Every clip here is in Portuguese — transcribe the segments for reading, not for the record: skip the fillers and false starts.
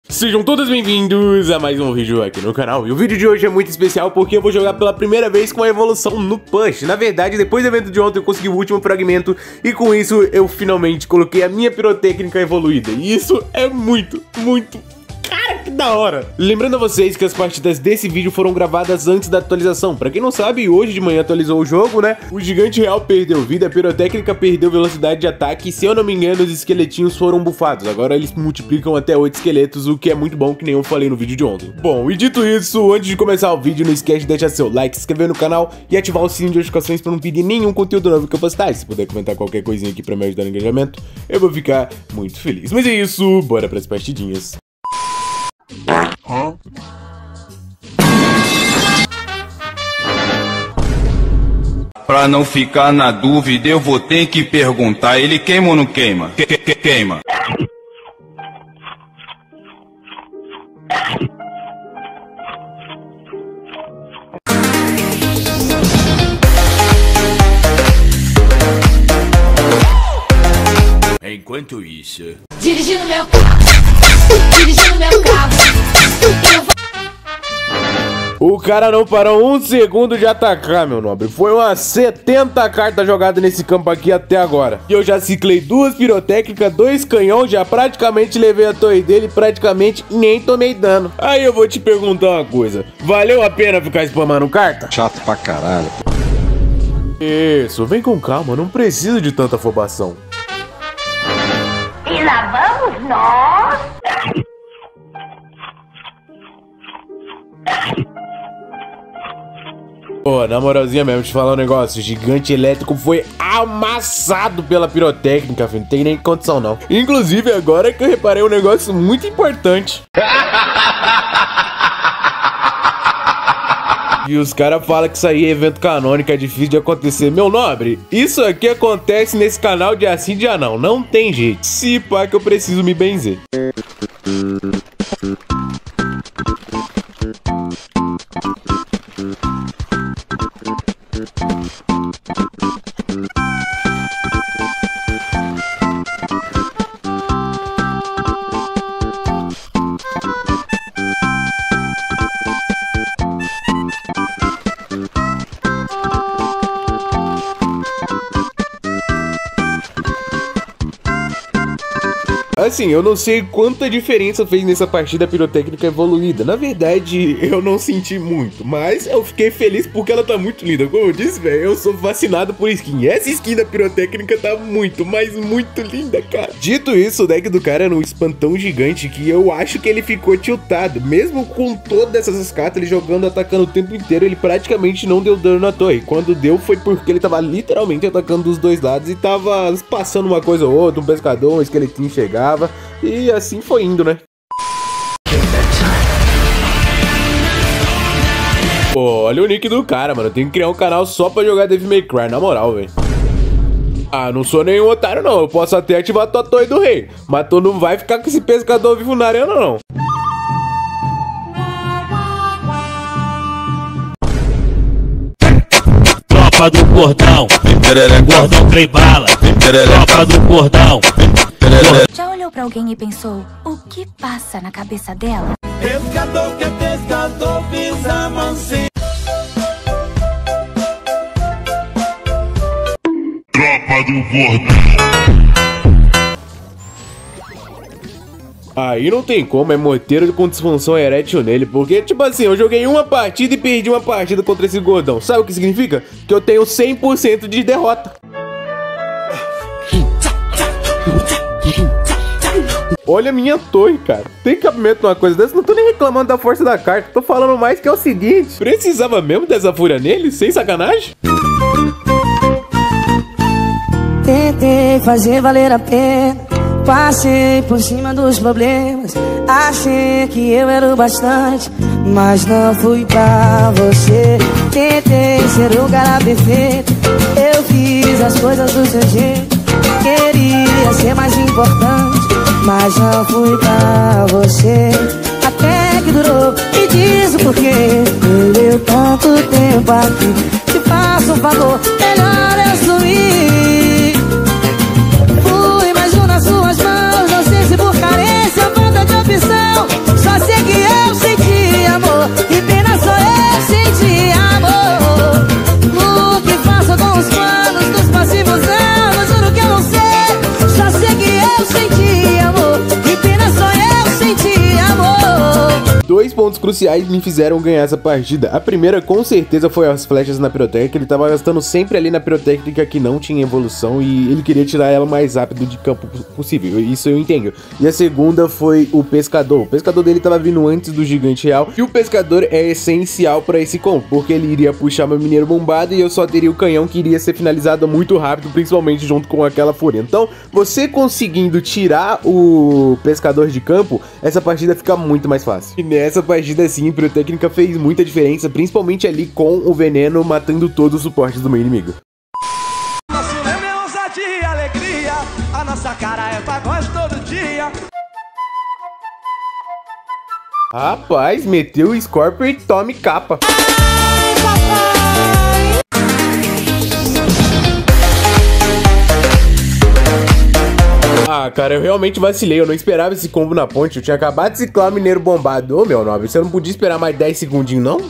Sejam todos bem-vindos a mais um vídeo aqui no canal. E o vídeo de hoje é muito especial porque eu vou jogar pela primeira vez com a evolução no Push. Na verdade, depois do evento de ontem eu consegui o último fragmento e com isso eu finalmente coloquei a minha pirotécnica evoluída. E isso é muito... Cara, que da hora! Lembrando a vocês que as partidas desse vídeo foram gravadas antes da atualização. Pra quem não sabe, hoje de manhã atualizou o jogo, né? O gigante real perdeu vida, a pirotécnica perdeu velocidade de ataque e, se eu não me engano, os esqueletinhos foram bufados. Agora eles multiplicam até 8 esqueletos, o que é muito bom, que nem eu falei no vídeo de ontem. Bom, e dito isso, antes de começar o vídeo, não esquece de deixar seu like, se inscrever no canal e ativar o sininho de notificações pra não perder nenhum conteúdo novo que eu postar. E se puder comentar qualquer coisinha aqui pra me ajudar no engajamento, eu vou ficar muito feliz. Mas é isso, bora pras partidinhas. Pra não ficar na dúvida, eu vou ter que perguntar: ele queima ou não queima? Queima. Enquanto isso, dirigindo meu carro. O cara não parou um segundo de atacar, meu nobre. Foi umas 70 cartas jogadas nesse campo aqui até agora. E eu já ciclei 2 pirotécnicas, 2 canhões, já praticamente levei a torre dele e praticamente nem tomei dano. Aí eu vou te perguntar uma coisa. Valeu a pena ficar spamando carta? Chato pra caralho. Isso, vem com calma, não precisa de tanta afobação. E lá vamos nós. Pô, na moralzinha mesmo, te falar um negócio, o gigante elétrico foi amassado pela pirotécnica, filho, não tem nem condição não. Inclusive, agora é que eu reparei um negócio muito importante. E os caras falam que isso aí é evento canônico, é difícil de acontecer. Meu nobre, isso aqui acontece nesse canal de assim dia não tem jeito. Se pá que eu preciso me benzer. Assim, eu não sei quanta diferença fez nessa partida pirotécnica evoluída. Na verdade, eu não senti muito, mas eu fiquei feliz porque ela tá muito linda. Como eu disse, velho, eu sou fascinado por skin. Essa skin da pirotécnica tá muito, mas muito linda, cara. Dito isso, o deck do cara era um espantão gigante que eu acho que ele ficou tiltado. Mesmo com todas essas cartas, ele jogando, atacando o tempo inteiro, ele praticamente não deu dano na torre. Quando deu, foi porque ele tava literalmente atacando dos dois lados e tava passando uma coisa ou outra, um pescador, um esqueletinho chegava. E assim foi indo, né? Pô, olha o nick do cara, mano. Eu tenho que criar um canal só pra jogar Devil May Cry, na moral, velho. Ah, não sou nenhum otário, não. Eu posso até ativar a tua torre do rei, mas tu não vai ficar com esse pescador vivo na arena, não. Tropa do cordão, gordão trem bala. Tropa do cordão. Já olhou pra alguém e pensou, o que passa na cabeça dela? pescador que é pescador, pisa mansinho. Tropa do cordão. Aí não tem como, é morteiro com disfunção erétil nele, porque, tipo assim, eu joguei uma partida e perdi uma partida contra esse gordão. Sabe o que significa? Que eu tenho 100% de derrota. Olha a minha torre, cara. Tem cabimento numa coisa dessa? Não tô nem reclamando da força da carta. Tô falando mais que é o seguinte. Precisava mesmo dessa fúria nele? Sem sacanagem? Tentei fazer valer a pena, passei por cima dos problemas, achei que eu era o bastante, mas não fui pra você. Tentei ser o cara perfeito, eu fiz as coisas do seu jeito, queria ser mais importante, mas não fui pra você. Até que durou, me diz o porquê. Perdeu tanto tempo aqui, te faço um favor, melhor eu sumir. Fui mais um nas suas mãos, não sei se por carência ou falta de opção. dois pontos cruciais me fizeram ganhar essa partida. A primeira, com certeza, foi as flechas na pirotécnica. Ele tava gastando sempre ali na pirotécnica que não tinha evolução e ele queria tirar ela o mais rápido de campo possível. Isso eu entendo. E a segunda foi o pescador. O pescador dele tava vindo antes do gigante real. E o pescador é essencial para esse combo, porque ele iria puxar meu mineiro bombado e eu só teria o canhão que iria ser finalizado muito rápido, principalmente junto com aquela fúria. Então, você conseguindo tirar o pescador de campo, essa partida fica muito mais fácil. E nessa partida sim, a pirotécnica fez muita diferença, principalmente ali com o veneno matando todos os suportes do meu inimigo. Nosso lema é ousadia e alegria, a nossa cara é pagode todo dia. Rapaz, meteu o Scorpion e tome capa. Ah, cara, eu realmente vacilei, eu não esperava esse combo na ponte, eu tinha acabado de ciclar o mineiro bombado. Ô, meu nobre, você não podia esperar mais 10 segundinhos, não?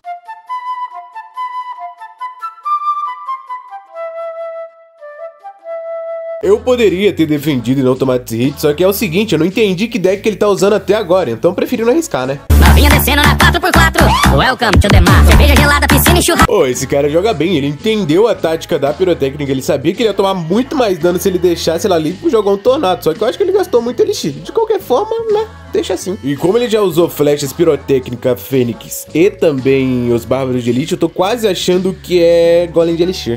Eu poderia ter defendido e não tomado esse hit, só que é o seguinte, eu não entendi que deck que ele tá usando até agora, então preferi não arriscar, né? Novinha descendo na 4x4, welcome to the mar. Cerveja gelada, piscina e churrasco. Ô, esse cara joga bem, ele entendeu a tática da pirotécnica, ele sabia que ele ia tomar muito mais dano se ele deixasse ela ali pro jogar um tornado, só que eu acho que ele gastou muito elixir. De qualquer forma, né? Deixa assim. E como ele já usou flechas pirotécnica, fênix e também os bárbaros de elite, eu tô quase achando que é golem de elixir.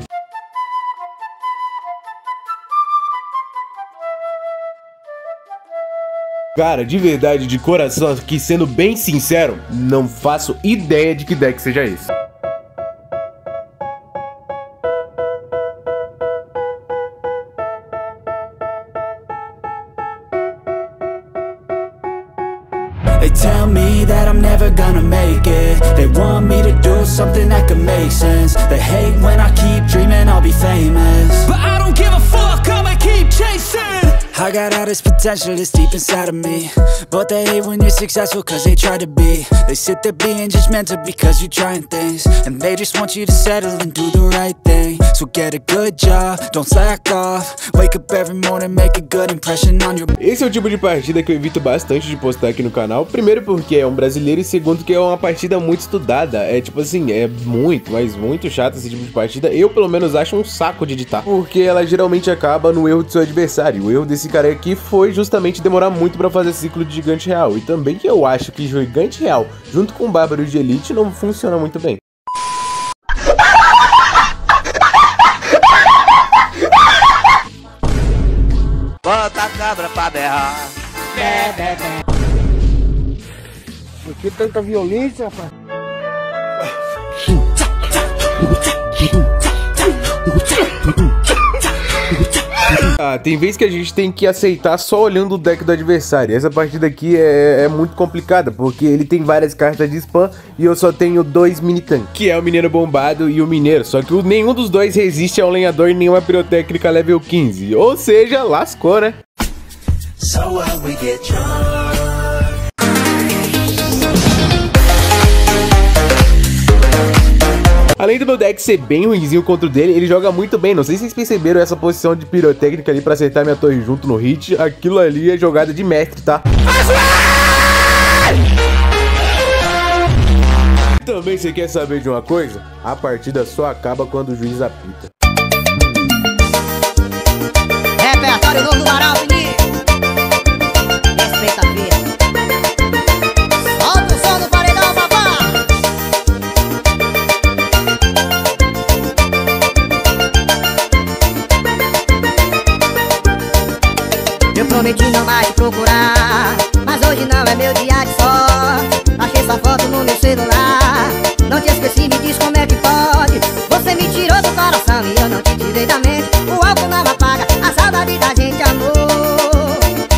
Cara, de verdade, de coração, aqui sendo bem sincero, não faço ideia de que deck seja esse. They tell me that I'm never gonna make it. They want me to do something that could make sense. They hate when I keep dreaming I'll be famous, but I don't give a fuck, I'ma keep chasing. I got all this potential that's deep inside of me, but they hate when you're successful cause they try to be. They sit there being judgmental because you're trying things, and they just want you to settle and do the right thing. So get a good job, don't slack off. Wake up every morning, make a good impression on your... Esse é o tipo de partida que eu evito bastante de postar aqui no canal. Primeiro porque é um brasileiro e segundo que é uma partida muito estudada. É tipo assim, é muito, mas muito chato esse tipo de partida. Eu pelo menos acho um saco de editar, porque ela geralmente acaba no erro do seu adversário. O erro desse cara aqui foi justamente demorar muito pra fazer ciclo de gigante real. E também que eu acho que gigante real junto com bárbaro de elite não funciona muito bem. Bota a cabra pra berrar. Por que tanta violência, rapaz? Ah, tem vezes que a gente tem que aceitar só olhando o deck do adversário. Essa partida aqui é muito complicada, porque ele tem várias cartas de spam e eu só tenho dois mini-tank, que é o mineiro bombado e o mineiro. Só que nenhum dos dois resiste ao lenhador e nenhuma pirotécnica level 15. Ou seja, lascou, né? Além do meu deck ser bem ruinzinho contra o dele, ele joga muito bem. Não sei se vocês perceberam essa posição de pirotécnica ali pra acertar minha torre junto no hit. Aquilo ali é jogada de mestre, tá? Também você quer saber de uma coisa? A partida só acaba quando o juiz apita. Repertório novo do Varal, menino. Respeita a vida. Solta o som do paredão, papá. Eu prometi não mais te procurar, mas hoje não é meu dia de sorte. Achei sua foto no meu celular, não te esqueci, me diz como é que pode. Você me tirou do coração e eu não te tirei da mente. O álcool não apaga a saudade da gente, amor.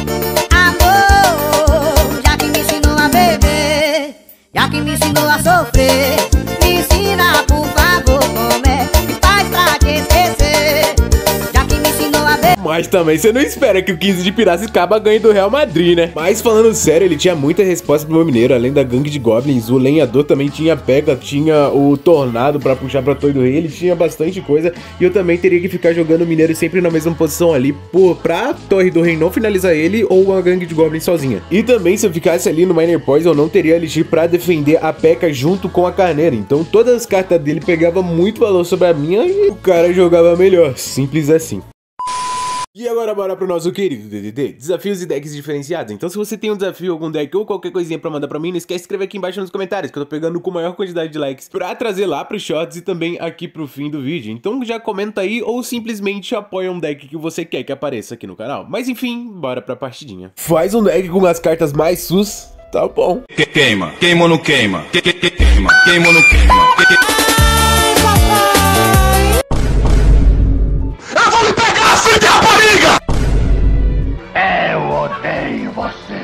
Amor, já que me ensinou a beber, já que me ensinou a sofrer, me ensina por favor como é que faz pra te esquecer. Já que me ensinou a beber. Mas também você não espera que o 15 de Piracicaba ganhe do Real Madrid, né? Mas falando sério, ele tinha muita resposta pro meu mineiro. Além da gangue de goblins, o lenhador também tinha a P.E.K.K.A, tinha o tornado pra puxar pra Torre do Rei. Ele tinha bastante coisa. E eu também teria que ficar jogando o mineiro sempre na mesma posição ali, pra Torre do Rei não finalizar ele ou a gangue de goblins sozinha. E também, se eu ficasse ali no Miner Poison, eu não teria Elixir pra defender a P.E.K.K.A junto com a Carneira. Então todas as cartas dele pegavam muito valor sobre a minha e o cara jogava melhor. Simples assim. E agora bora pro nosso querido DDD, desafios e decks diferenciados. Então se você tem um desafio, algum deck ou qualquer coisinha pra mandar pra mim, não esquece de escrever aqui embaixo nos comentários, que eu tô pegando com a maior quantidade de likes pra trazer lá pros shorts e também aqui pro fim do vídeo. Então já comenta aí ou simplesmente apoia um deck que você quer que apareça aqui no canal. Mas enfim, bora pra partidinha. Faz um deck com as cartas mais sus, tá bom. Queima, queima ou não queima? Queima, queima ou não queima? Eu vou lhe pegar assim de rapariga! Eu odeio você.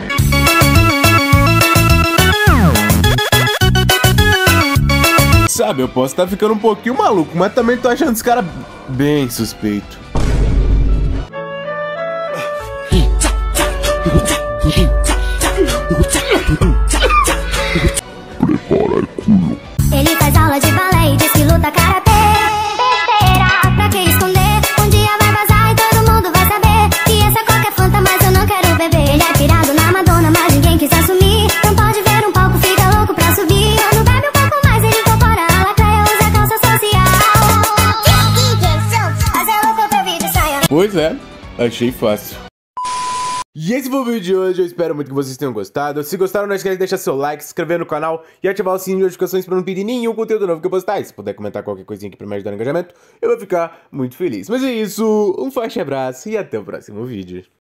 Sabe, eu posso estar ficando um pouquinho maluco, mas também tô achando esse cara bem suspeito. Ele faz aula de balé e diz que luta karatê. Besteira, pra que esconder? Um dia vai vazar e todo mundo vai saber que essa coca é Fanta, mas eu não quero beber. Ele é pirado na Madonna, mas ninguém quis assumir. Não pode ver um palco, fica louco pra subir. Quando bebe um pouco mais, ele incorpora a lacraia, usa calça social. Mas eu louco pra vídeo saia. Pois é, achei fácil. E esse foi o vídeo de hoje, eu espero muito que vocês tenham gostado. Se gostaram, não esquece de deixar seu like, se inscrever no canal e ativar o sininho de notificações para não perder nenhum conteúdo novo que eu postar. E se puder comentar qualquer coisinha aqui para me ajudar no engajamento, eu vou ficar muito feliz. Mas é isso, um forte abraço e até o próximo vídeo.